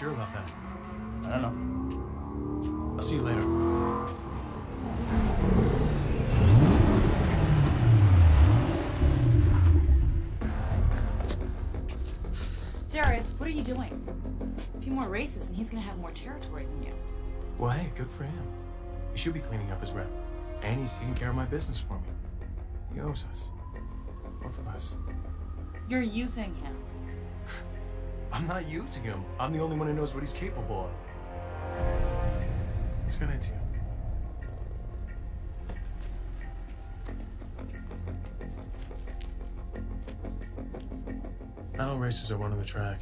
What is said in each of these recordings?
sure about that? I don't know. I'll see you later. Darius, what are you doing? A few more races and he's gonna have more territory than you. Well, hey, good for him. He should be cleaning up his rep. And he's taking care of my business for me. He owes us. Both of us. You're using him. I'm not using him. I'm the only one who knows what he's capable of. Let's get into it. Not all races are one on the track.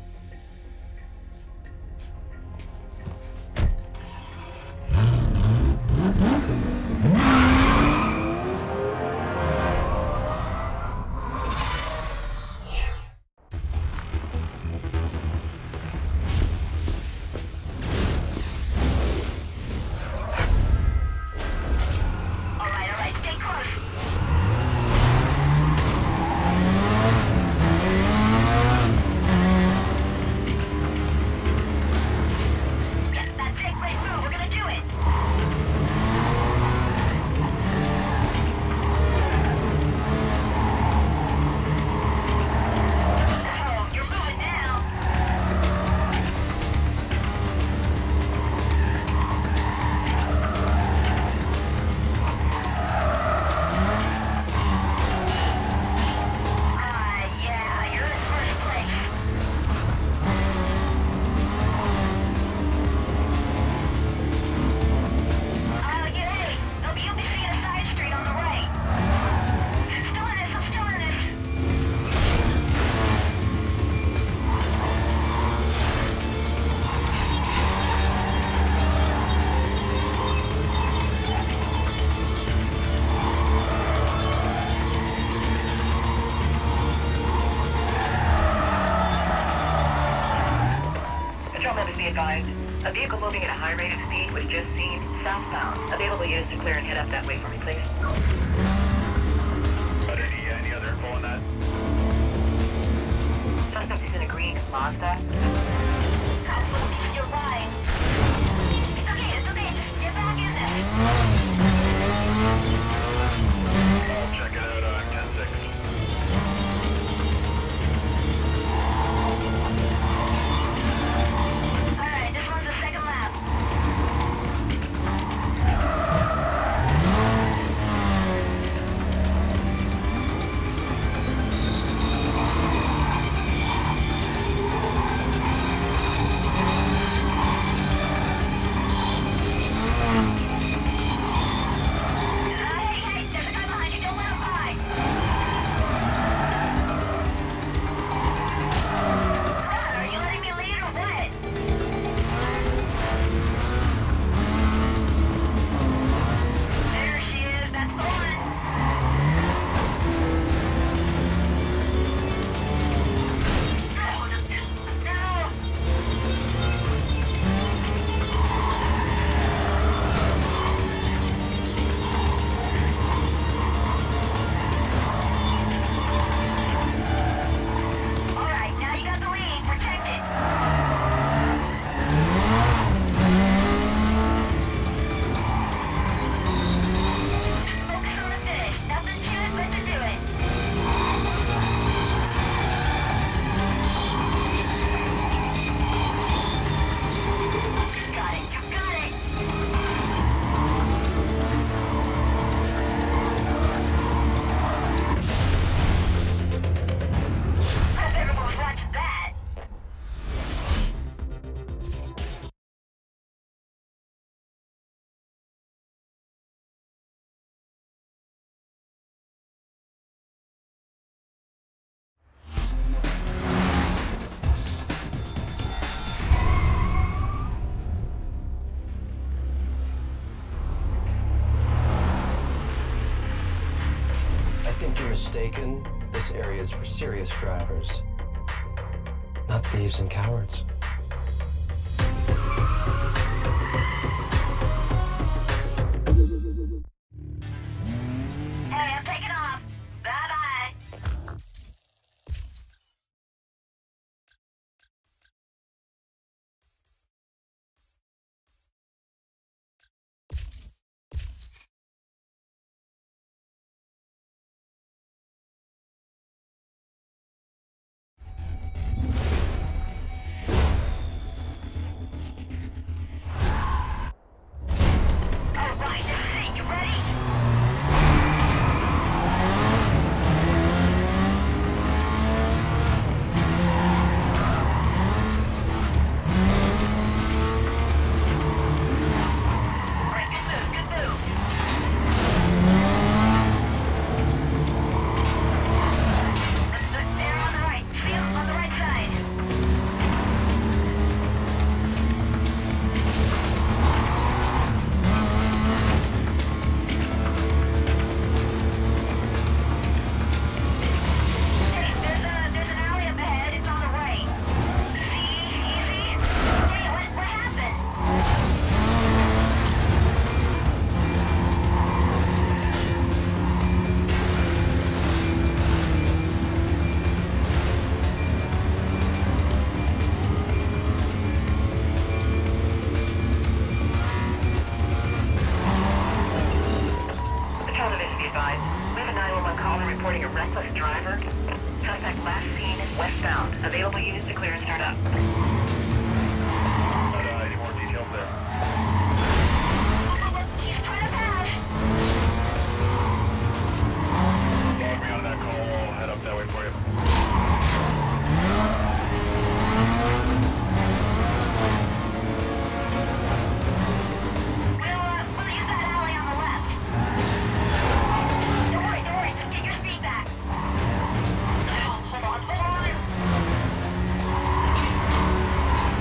A vehicle moving at a high rate of speed was just seen southbound. Available units to clear and head up that way for me, please. Any other info on that? Suspect is in a green Mazda. You're right. It's okay. Just get back in there. I'll check it out, 10-6. You're mistaken. This area is for serious drivers, not thieves and cowards. be advised. We have a 911 call reporting a reckless driver. Suspect last seen westbound. Available units to clear and start up. Any more details there? He's trying to pass. Log me on that call. I'll head up that way for you. We'll use that alley on the left. Don't worry, just get your speed back. Hold on.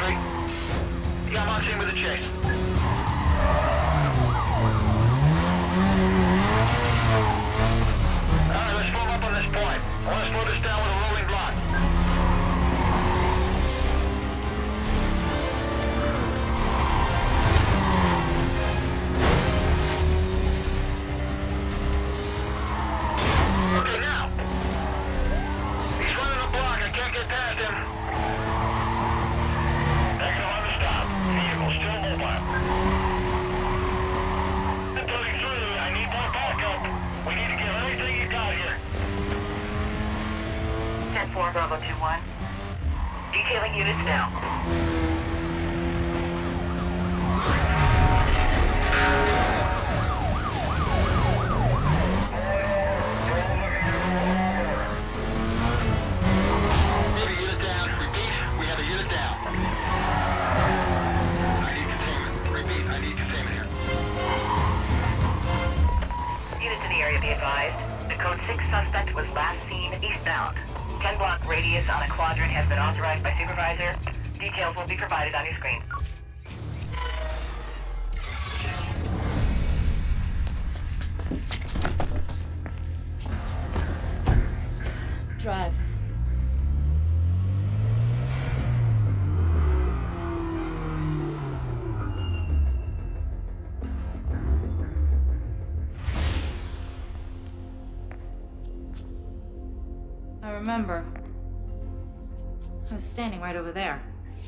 Copy. Yeah, I'm on scene with the chase. Alright, let's form up on this point. I want to slow this down with a rolling block. Okay, now. He's running a block. I can't get past him. Negative on the stop. Vehicle still mobile. Putting through. I need more backup. We need to get everything you got here. 10-4, Bravo 2-1. Detailing units now. We have a unit down. Repeat, we have a unit down. I need containment. Repeat, I need containment here. Units in the area be advised. The code 6 suspect was last seen eastbound. 10-block radius on a quadrant has been authorized by supervisor. Details will be provided on your screen. Drive. I remember. I was standing right over there.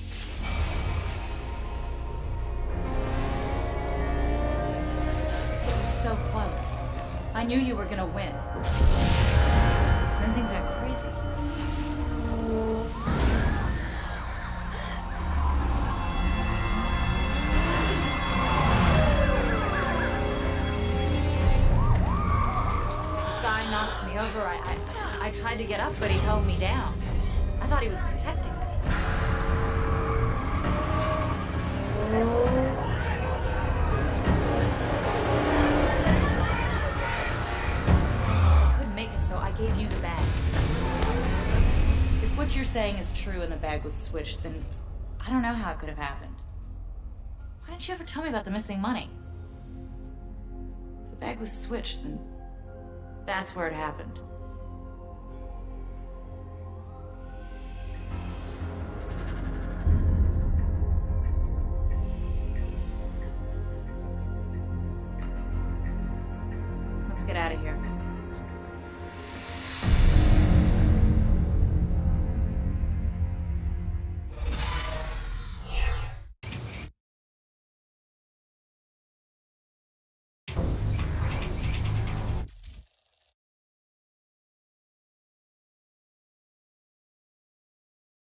It was so close. I knew you were gonna win. Then things went crazy. This guy knocks me over. I tried to get up, but he held me down. I thought he was protecting me. I couldn't make it, so I gave you the bag. If what you're saying is true and the bag was switched, then I don't know how it could have happened. Why didn't you ever tell me about the missing money? If the bag was switched, then that's where it happened. Let's get out of here.